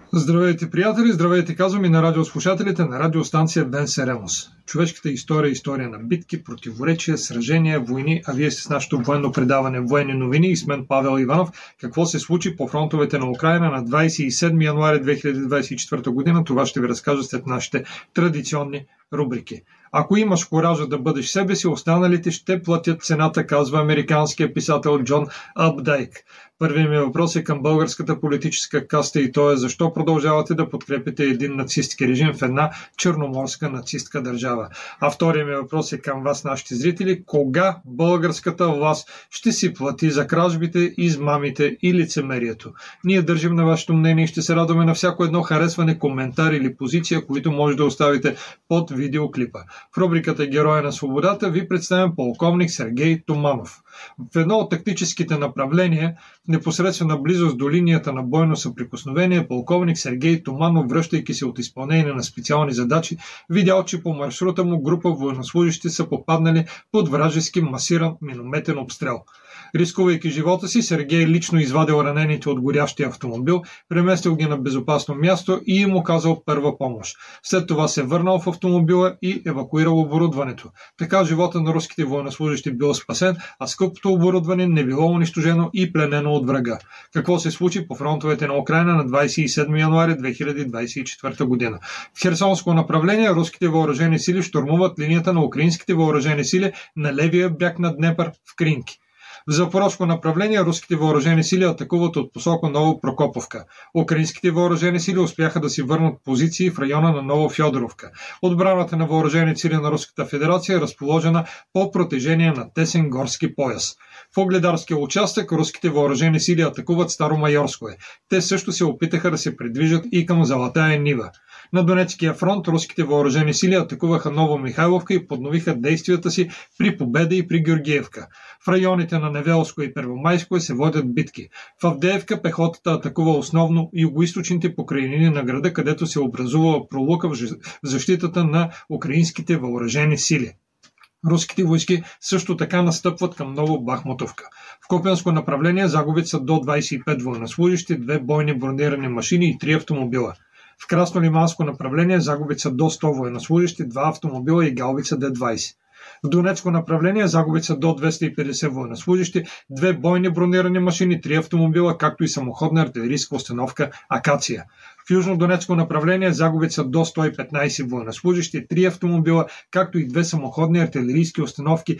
Здравейте, приятели! Здравейте, казвам и на радиослушателите на радиостанция Венсерелос. Човешката история е история на битки, противоречия, сражения, войни, а вие сте с нашото военно предаване Военни новини и с мен Павел Иванов. Какво се случи по фронтовете на Украйна на 27 януари 2024 година? Това ще ви разкажа след нашите традиционни рубрики. Ако имаш коража да бъдеш себе си, останалите ще платят цената, казва американският писател Джон Апдайк. Първият ми въпрос е към българската политическа каста и то е: защо продължавате да подкрепите един нацистски режим в една черноморска нацистка държава? А вторият ми въпрос е към вас, нашите зрители: кога българската власт ще си плати за кражбите, измамите и лицемерието? Ние държим на вашето мнение и ще се радваме на всяко едно харесване, коментар или позиция, които може да оставите под видеоклипа. В рубриката Героя на свободата ви представям полковник Сергей Томанов. В едно от тактическите направления, в непосредствена близост до линията на бойно съприкосновение, полковник Сергей Томанов, връщайки се от изпълнение на специални задачи, видял, че по маршрута му група военнослужещи са попаднали под вражески масиран минометен обстрел. Рискувайки живота си, Сергей лично извадил ранените от горящия автомобил, преместил ги на безопасно място и им оказал първа помощ. След това се върнал в автомобила и евакуирал оборудването. Така живота на руските военнослужещи бил спасен, а скъпото оборудване не било унищожено и пленено от врага. Какво се случи по фронтовете на Украйна на 27 януари 2024 година? В Херсонско направление руските въоръжени сили щурмуват линията на украинските въоръжени сили на левия бряг на Днепър в Кринки. В запорожско направление руските въоръжени сили атакуват от посока Новопрокоповка. Украинските въоръжени сили успяха да си върнат позиции в района на Новофьодоровка. Отбраната на въоръжени сили на Руската федерация е разположена по протежение на тесен горски пояс. В Огледарския участък руските въоръжени сили атакуват Старомайорское. Те също се опитаха да се придвижат и към Златая Нива. На Донецкия фронт руските въоръжени сили атакуваха Новомихайловка и подновиха действията си при Победа и при Георгиевка. В районите на Невелско и Первомайско се водят битки. В Авдеевка пехотата атакува основно югоизточните покрайнини на града, където се образува пролука в защитата на украинските въоръжени сили. Руските войски също така настъпват към Новобахмутовка. В Купенско направление загубите са до 25 военнослужещи, 2 бойни бронирани машини и 3 автомобила. В Краснолиманско направление загубите са до 100 военнослужещи, 2 автомобила и гаубица Д-20. В Донецко направление загубите са до 250 военнослужещи, 2 бойни бронирани машини, 3 автомобила, както и самоходна артилерийска установка Акация. В Южно-Донецко направление загубите са до 115 военнослужещи, 3 автомобила, както и 2 самоходни артилерийски установки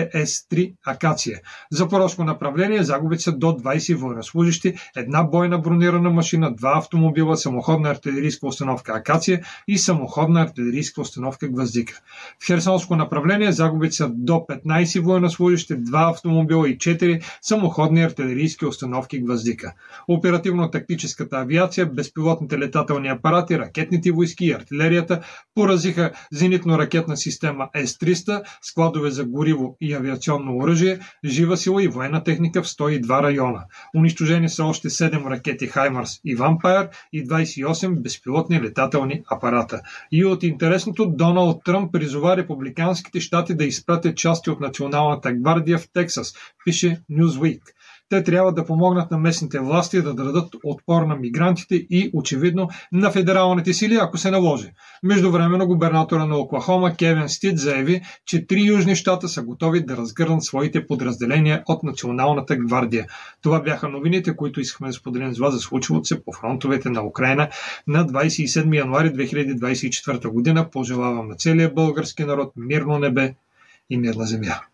2С-3 Акация. В Запорожско направление загубите са до 20 военнослужещи, 1 бойна бронирана машина, 2 автомобила, самоходна артилерийска установка Акация и самоходна артилерийска установка Гвоздика. В Херсонско направление загубите са до 15 военнослужещи, 2 автомобила и 4 самоходни артилерийски установки Гвоздика. Оперативно-тактическата авиация, безпилотните летателни апарати, ракетните войски и артилерията поразиха зенитно-ракетна система С-300, складове за гориво и авиационно оръжие, жива сила и военна техника в 102 района. Унищожени са още 7 ракети Хаймарс и Вампайр и 28 безпилотни летателни апарата. И от интересното, Доналд Тръмп призова републиканските щати да изпратят части от Националната гвардия в Тексас, пише Newsweek. Те трябва да помогнат на местните власти да дадат отпор на мигрантите и, очевидно, на федералните сили, ако се наложи. Междувременно губернатора на Оклахома Кевин Стит заяви, че 3 южни щата са готови да разгърнат своите подразделения от Националната гвардия. Това бяха новините, които искахме да споделим с вас за случват се по фронтовете на Украйна на 27 януари 2024 година. Пожелавам на целия български народ мирно небе и мирна земя.